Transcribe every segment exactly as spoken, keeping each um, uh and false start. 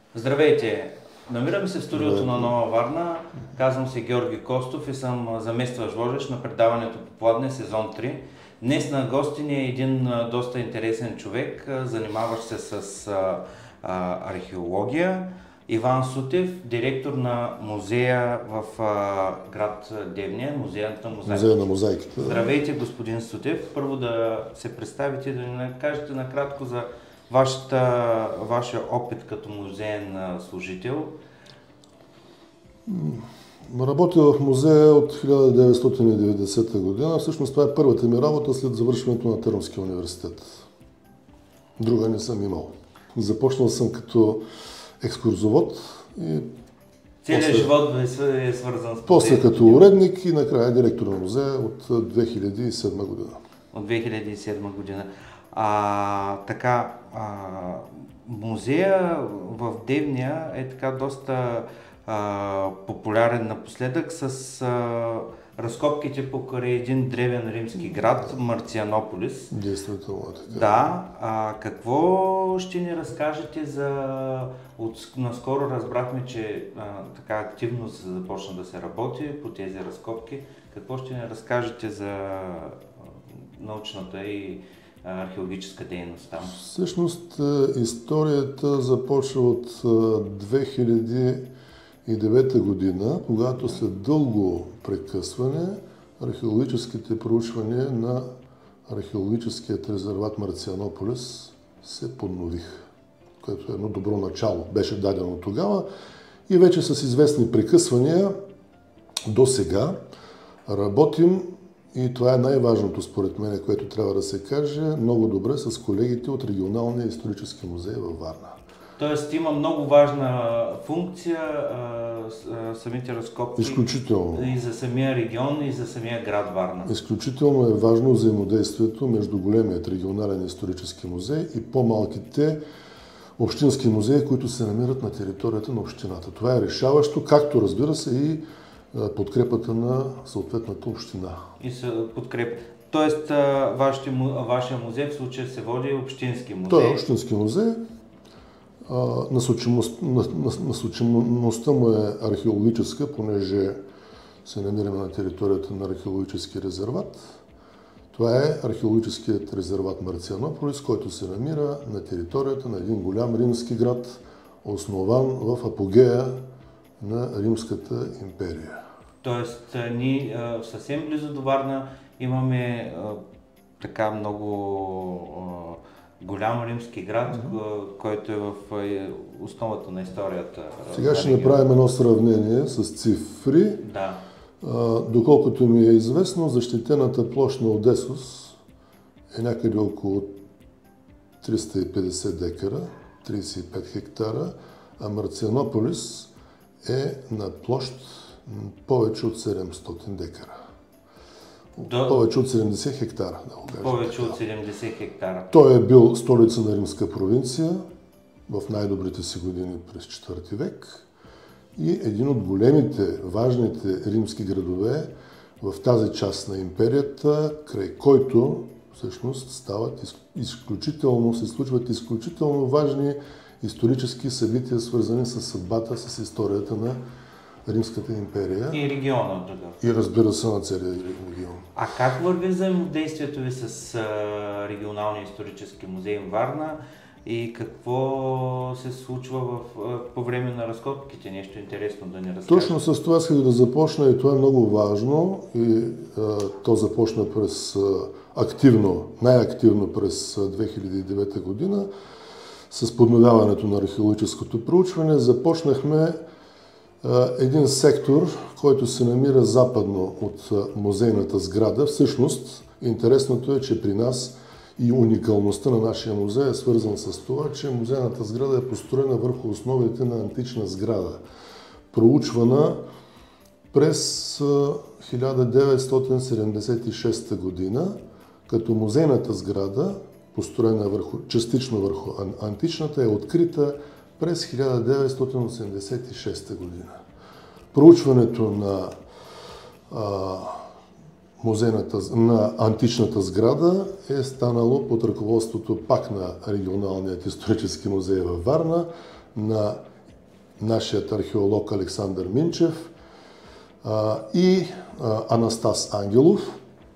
Здравейте! Намирам се в студиото Здравейте. на Нова Варна. Казвам се Георги Костов и съм заместващ водещ на предаването Попладне сезон три. Днес на гости ни е един а, доста интересен човек, а, занимаващ се с а, а, археология. Иван Сутев, директор на музея в а, град Девня, музеят на мозайките. Музея на мозайките. Здравейте, господин Сутев. Първо да се представите и да ни кажете накратко за вашата, вашия опит като музеен служител. Работя в музея от хиляда деветстотин и деветдесета година. Всъщност това е първата ми работа след завършването на Търновския университет. Друга не съм имал. Започнал съм като екскурзовод и Целият после, живот е свързан с после като уредник и накрая директор на музея от две хиляди и седма година. От две хиляди и седма година. А, така, а, музея в Девня е така доста а, популярен напоследък с а, разкопките покрай един древен римски град, Марцианополис. Действително е така. Да, а какво ще ни разкажете за... От... Наскоро разбрахме, че а, така активно се започна да се работи по тези разкопки. Какво ще ни разкажете за а, научната и а, археологическа дейност там? Всъщност историята започва от две хиляди и девета година, когато след дълго прекъсване археологическите проучвания на археологическият резерват Марцианополис се подновиха, което е едно добро начало. Беше дадено тогава и вече с известни прекъсвания до сега работим, и това е най-важното според мен, което трябва да се каже, много добре с колегите от Регионалния исторически музей във Варна. Тоест има много важна функция а, самите разкопки. Изключително. И за самия регион, и за самия град Варна. Изключително е важно взаимодействието между големият регионален исторически музей и по-малките общински музеи, които се намират на територията на общината. Това е решаващо, както разбира се и подкрепата на съответната община. И се подкрепа. Тоест, вашите, вашия музей в случая се води общински музей. Той е общински музей. Насочимост, насочимостта му е археологическа, понеже се намираме на територията на археологически резерват. Това е археологическият резерват Марцианополис, който се намира на територията на един голям римски град, основан в апогея на Римската империя. Тоест, ние съвсем близо до Варна имаме а, така много а, голям римски град, mm-hmm. който е в а, основата на историята. Сега ще направим едно сравнение с цифри. Да. А, доколкото ми е известно, защитената площ на Одесос е някъде около триста и петдесет декара, тридесет и пет хектара, а Марцианополис е на площ повече от седемстотин декара. До... Повече от седемдесет хектара, да го кажем. Повече така. от седемдесет хектара. Той е бил столица на римска провинция в най-добрите си години през четвърти век и един от големите, важните римски градове в тази част на империята, край който всъщност стават изключително, се случват изключително важни исторически събития, свързани с съдбата, с историята на Римската империя. И региона. Да. И разбира се на целия регион. А как върви взаимодействието ви с а, регионалния исторически музей в Варна и какво се случва в, а, по време на разкопките? Нещо интересно да ни разкажете? Точно с това исках да започна и това е много важно и а, то започна през а, активно, най-активно през две хиляди и девета година. С подновяването на археологическото проучване започнахме а, един сектор, който се намира западно от а, музейната сграда. Всъщност, интересното е, че при нас и уникалността на нашия музей е свързан с това, че музейната сграда е построена върху основите на антична сграда, проучвана през а, хиляда деветстотин седемдесет и шеста година, като музейната сграда, построена върху, частично върху античната, е открита през хиляда деветстотин осемдесет и шеста година. Проучването на, а, музейната, на античната сграда е станало под ръководството пак на Регионалният исторически музей във Варна, на нашият археолог Александър Минчев а, и а, Анастас Ангелов.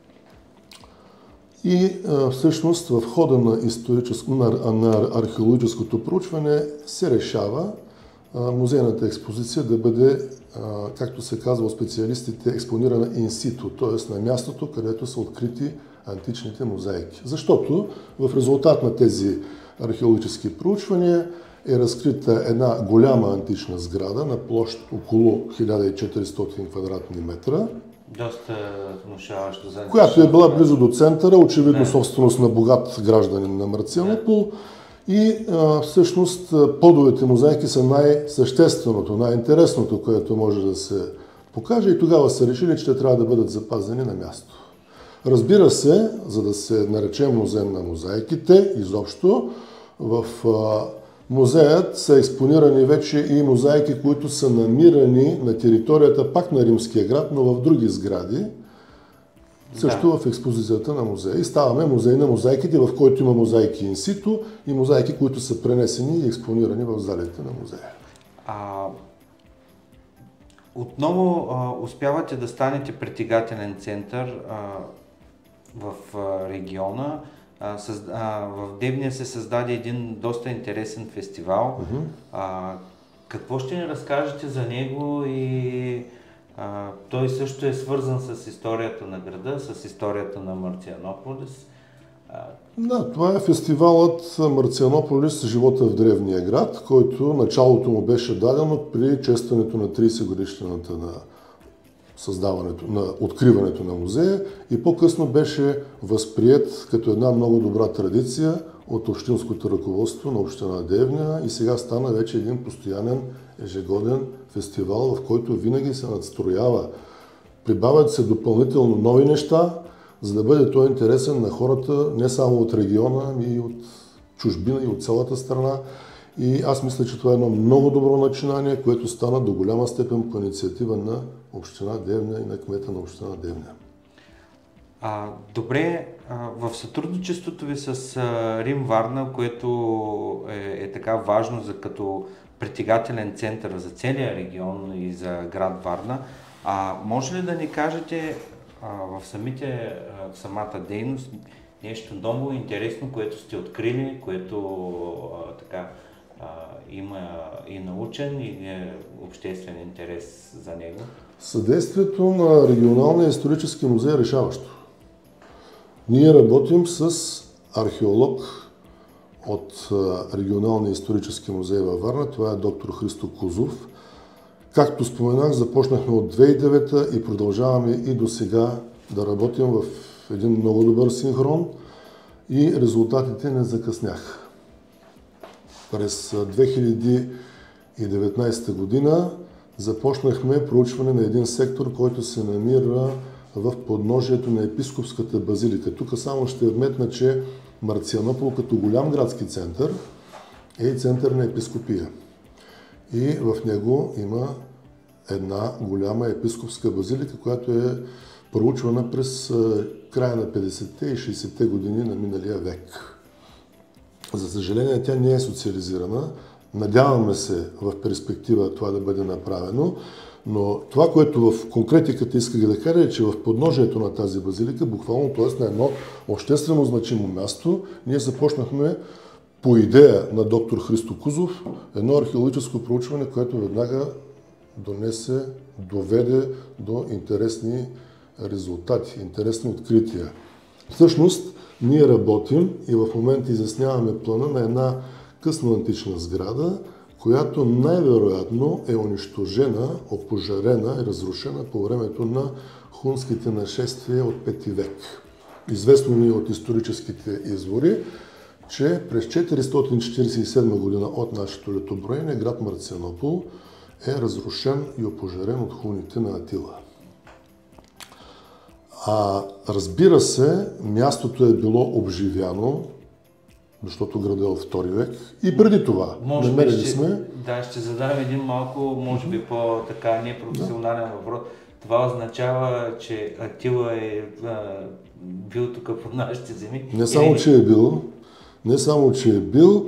И а, всъщност в хода на, на, на археологическото проучване се решава а, музейната експозиция да бъде, а, както се казва от специалистите, експонирана инсито, т.е. на мястото, където са открити античните мозайки. Защото в резултат на тези археологически проучвания е разкрита една голяма антична сграда на площ около хиляда и четиристотин квадратни метра, доста внушаващо за която е била близо до центъра, очевидно не. собственост на богат гражданин на Марцианопол. И а, всъщност подовете мозайки са най-същественото, най-интересното, което може да се покаже, и тогава са решили, че те трябва да бъдат запазени на място. Разбира се, за да се нарече музей на мозайките, изобщо в а, музеят са експонирани вече и мозайки, които са намирани на територията пак на Римския град, но в други сгради, също да. в експозицията на музея. И ставаме музей на мозайките, в който има мозайки инсито и мозайки, които са пренесени и експонирани в залите на музея. А, отново а, успявате да станете притегателен център а, в а, региона. А, създ... а, в Девня се създаде един доста интересен фестивал. Uh-huh. А, какво ще ни разкажете за него? И а, той също е свързан с историята на града, с историята на Марцианополис. А... Да, това е фестивалът Марцианополис, живота в древния град, който началото му беше дадено при честването на тридесет годишнината на създаването, на откриването на музея, и по-късно беше възприет като една много добра традиция от общинското ръководство на община Девня, и сега стана вече един постоянен ежегоден фестивал, в който винаги се надстроява. Прибавят се допълнително нови неща, за да бъде той интересен на хората не само от региона, но и от чужбина и от цялата страна. И аз мисля, че това е едно много добро начинание, което стана до голяма степен по инициатива на община Девня и на кмета на община Девня. А, добре, а, в сътрудничеството ви с а, Рим Варна, което е, е така важно за като притегателен център за целия регион и за град Варна, а, може ли да ни кажете а, в, самите, а, в самата дейност нещо ново, интересно, което сте открили, което а, така а, има и научен, и обществен интерес за него? Съдействието на Регионалния исторически музей е решаващо. Ние работим с археолог от Регионалния исторически музей във Варна. Това е доктор Христо Козов. Както споменах, започнахме от две хиляди и девета и продължаваме и до сега да работим в един много добър синхрон, и резултатите не закъсняха. През две хиляди и деветнадесета година започнахме проучване на един сектор, който се намира в подножието на епископската базилика. Тук само ще вметна, че Марцианопол като голям градски център е и център на епископия. И в него има една голяма епископска базилика, която е проучвана през края на петдесетте и шейсетте години на миналия век. За съжаление, тя не е социализирана. Надяваме се в перспектива това да бъде направено, но това, което в конкретиката исках да кажа, е, че в подножието на тази базилика, буквално, т.е. на едно обществено значимо място, ние започнахме по идея на доктор Христо Козов едно археологическо проучване, което веднага донесе, доведе до интересни резултати, интересни открития. Всъщност, ние работим и в момента изясняваме плана на една късно антична сграда, която най-вероятно е унищожена, опожарена и разрушена по времето на хунските нашествия от пети век. Известно ни от историческите извори, че през четиристотин четиридесет и седма година от нашето летоброене град Марцианопол е разрушен и опожарен от хуните на Атила. А разбира се, мястото е било обживяно, защото градът е от втори век. И преди това. Може би ще, сме... Да, ще задам един малко, може би по-така непрофесионален да. въпрос. Това означава, че Атила е а, бил тук по нашите земи? Не само, Или... че е бил, не само, че е бил,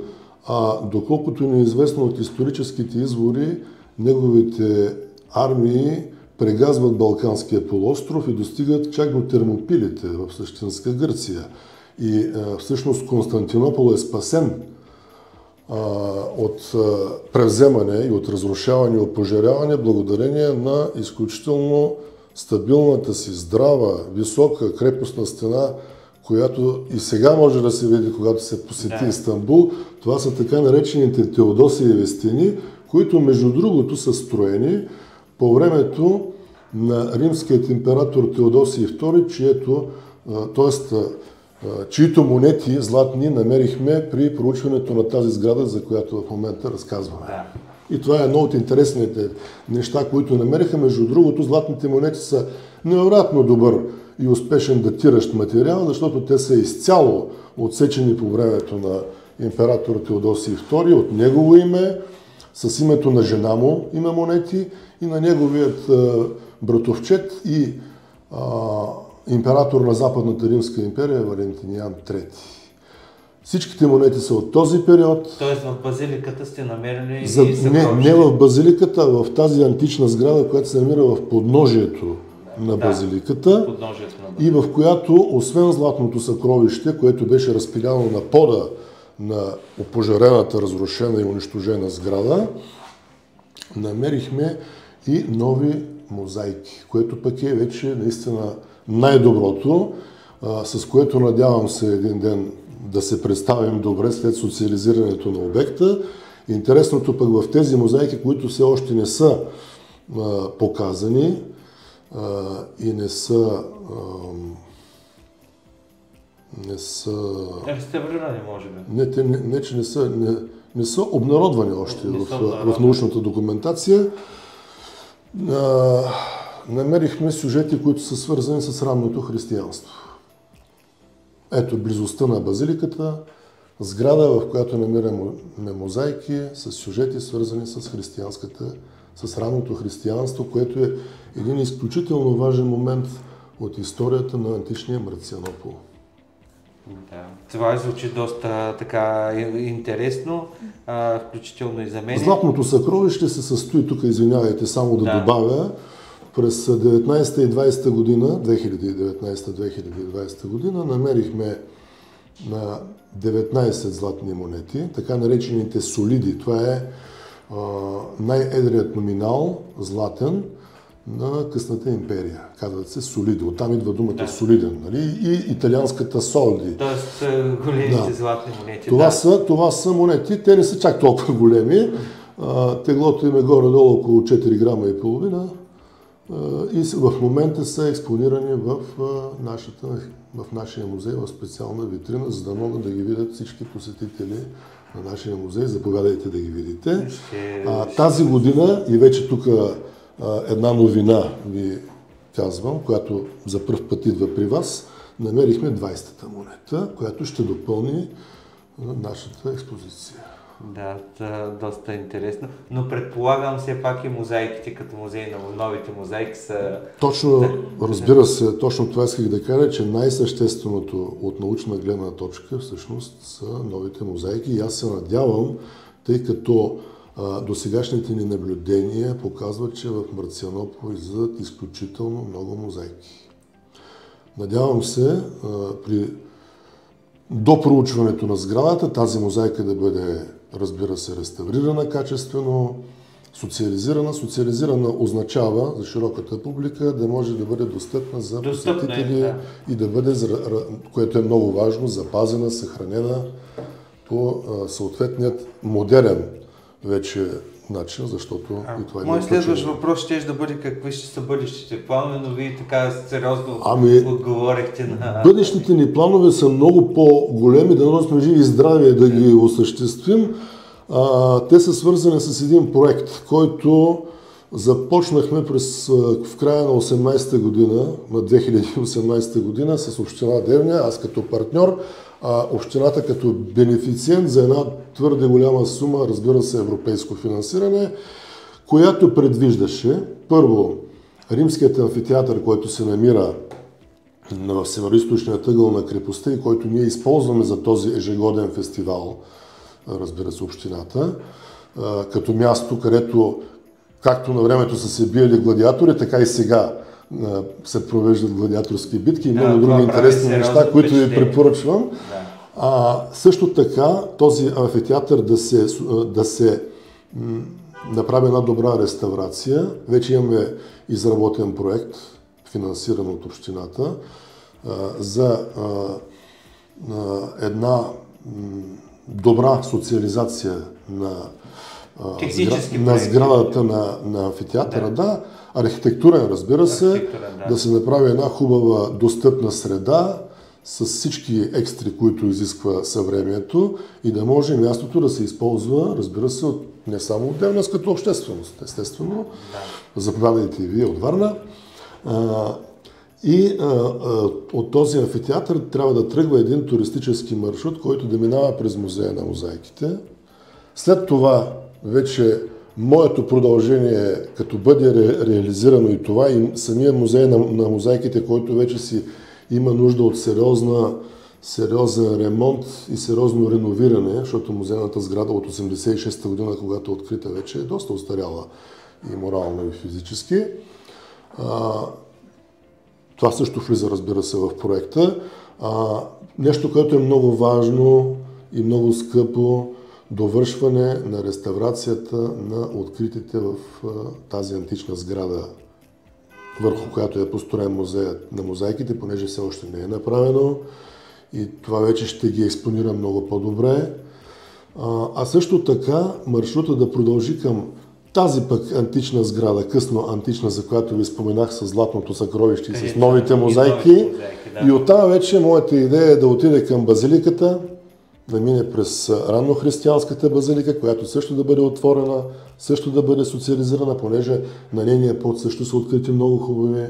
а доколкото ни е известно от историческите извори, неговите армии прегазват Балканския полуостров и достигат чак до Термопилите в същинска Гърция. И а, всъщност Константинопол е спасен а, от а, превземане и от разрушаване и опожаряване благодарение на изключително стабилната си, здрава, висока крепостна стена, която и сега може да се види, когато се посети Истанбул. Това са така наречените Теодосиеви стени, които между другото са строени по времето на римският император Теодосий втори, чието, т.е. чието монети златни намерихме при проучването на тази сграда, за която в момента разказваме. Да. И това е едно от интересните неща, които намериха. Между другото, златните монети са невероятно добър и успешен датиращ материал, защото те са изцяло отсечени по времето на император Теодосий втори, от негово име, с името на жена му има монети и на неговият а, братовчет и а, император на Западната Римска империя Валентиниан трети. Всичките монети са от този период. Тоест в базиликата сте намерили За, и не, не в базиликата, а в тази антична сграда, която се намира в подножието на базиликата, да, и в която, освен златното съкровище, което беше разпиляно на пода на опожарената, разрушена и унищожена сграда, намерихме и нови мозайки, което пък е вече наистина най-доброто, с което надявам се един ден да се представим добре след социализирането на обекта. Интересното пък в тези мозайки, които все още не са а, показани а, и не са а, не са... реставрирани, може би. Не, те, не, не че не са, не, не са обнародвани още в, в научната документация. А, намерихме сюжети, които са свързани с ранното християнство. Ето близостта на базиликата, сграда, в която намираме мозайки с сюжети, свързани с християнската, с ранното християнство, което е един изключително важен момент от историята на античния Марцианопол. Да. Това звучи доста така интересно, а, включително и за мен. Златното съкровище се състои, тук извинявайте, само да, да. добавя, през деветнайсета и двайсета година, две хиляди и деветнайсета - две хиляди и двайсета година, намерихме на деветнайсет златни монети, така наречените солиди. Това е а, най-едрият номинал, златен, на късната империя. Казват се солиди. Оттам идва думата да. солиден. Нали? И италианската солди. Тоест големите да. златни монети. Това, да. са, това са монети. Те не са чак толкова големи. А, теглото им е горе-долу около четири грама и половина. И в момента са експонирани в, нашата, в нашия музей, в специална витрина, за да могат да ги видят всички посетители на нашия музей. Заповядайте да ги видите. А, тази година, и вече тук една новина ви казвам, която за пръв път идва при вас, намерихме двайсетата монета, която ще допълни нашата експозиция. Да, доста интересно. Но предполагам все пак и мозайките като музей на новите мозайки са... Точно, разбира се, точно това исках да кажа, че най-същественото от научна гледна точка всъщност са новите мозайки. И аз се надявам, тъй като а, досегашните ни наблюдения показват, че в Марцианопол излизат изключително много мозайки. Надявам се а, при до проучването на сградата тази мозайка да бъде, разбира се, реставрирана качествено, социализирана. Социализирана означава за широката публика да може да бъде достъпна за посетители, да. и да бъде, което е много важно, запазена, съхранена по съответният модерен вече начин, защото а, и това е... Моят следващ въпрос ще да бъде какви ще са бъдещите планове, но вие така сериозно ами, отговорихте на... Бъдещите ни планове са много по-големи, да сме живи и здрави да ги осъществим. А, те са свързани с един проект, който започнахме през, в края на осемнайсета година, на две хиляди и осемнайсета година с община Девня, аз като партньор, а общината като бенефициент за една твърде голяма сума, разбира се, европейско финансиране, която предвиждаше първо Римският амфитеатър, който се намира в североизточния ъгъл на крепостта и който ние използваме за този ежегоден фестивал разбира се, общината, като място, където както на времето са се биели гладиатори, така и сега се провеждат гладиаторски битки и много да, други интересни неща, които ви препоръчвам. Да. А, също така този амфитеатър да се, да се м, направи една добра реставрация. Вече имаме изработен проект, финансиран от общината, а, за а, а, една м, добра социализация на, а, сгра... на сградата на, на амфитеатъра. Да. Да, архитектурен, разбира се, да. Да се направи една хубава достъпна среда с всички екстри, които изисква съвремието и да може мястото да се използва, разбира се, от, не само от девненската общественост, естествено. Да. Заповядайте и вие от Варна. А, и а, а, от този амфитеатър трябва да тръгва един туристически маршрут, който да минава през музея на мозайките. След това вече моето продължение, като бъде ре, реализирано и това, и самия музей на, на мозайките, който вече си има нужда от сериозна, сериозен ремонт и сериозно реновиране, защото музейната сграда от осемдесет и шеста година, когато е открита, вече е доста устаряла и морално, и физически. А, това също влиза, разбира се, в проекта. А, нещо, което е много важно и много скъпо, довършване на реставрацията на откритите в а, тази антична сграда, върху която е построен музеят на мозайките, понеже все още не е направено и това вече ще ги експонира много по-добре. А, а също така маршрута да продължи към тази пък антична сграда, късно антична, за която ви споменах с Златното съкровище и с новите мозайки. И, мозайки, да. И оттам вече моята идея е да отиде към базиликата, да мине през раннохристиянската базилика, която също да бъде отворена, също да бъде социализирана, понеже на нейния път също са открити много хубави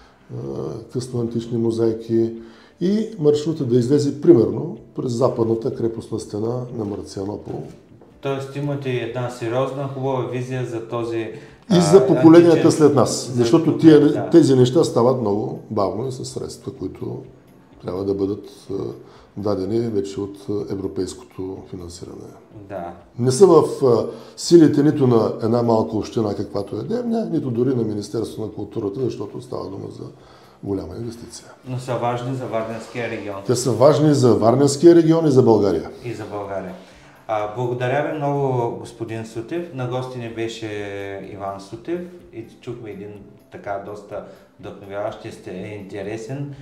късно антични мозайки и маршрута да излезе примерно през западната крепостна стена на Марцианопол. Тоест имате една сериозна, хубава визия за този и за поколенията античен... след нас, защото тия, да. тези неща стават много бавно и със средства, които трябва да бъдат дадени вече от европейското финансиране. Да. Не са в силите нито на една малка община, каквато е Девня, нито дори на Министерството на културата, защото става дума за голяма инвестиция. Но са важни за Варненския регион. Те са важни за Варненския регион и за България. И за България. А, благодаря ви много, господин Сутев. На гости ни беше Иван Сутев и чухме един така доста вдъхновяващ, е интересен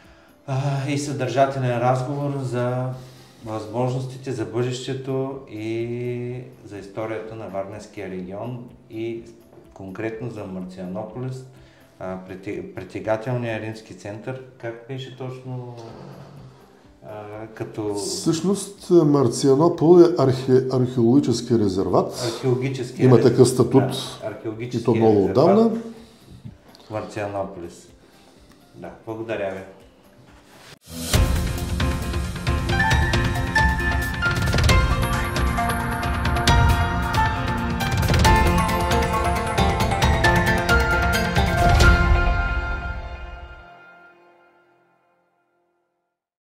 и съдържателен разговор за възможностите, за бъдещето и за историята на Варненския регион и конкретно за Марцианополис, притегателния римски център. Как беше точно а, като... Всъщност Марцианопол е архе, археологически резерват. Археологически Има такъв статут да, и то много отдавна. Марцианополис. Да, благодаря ви.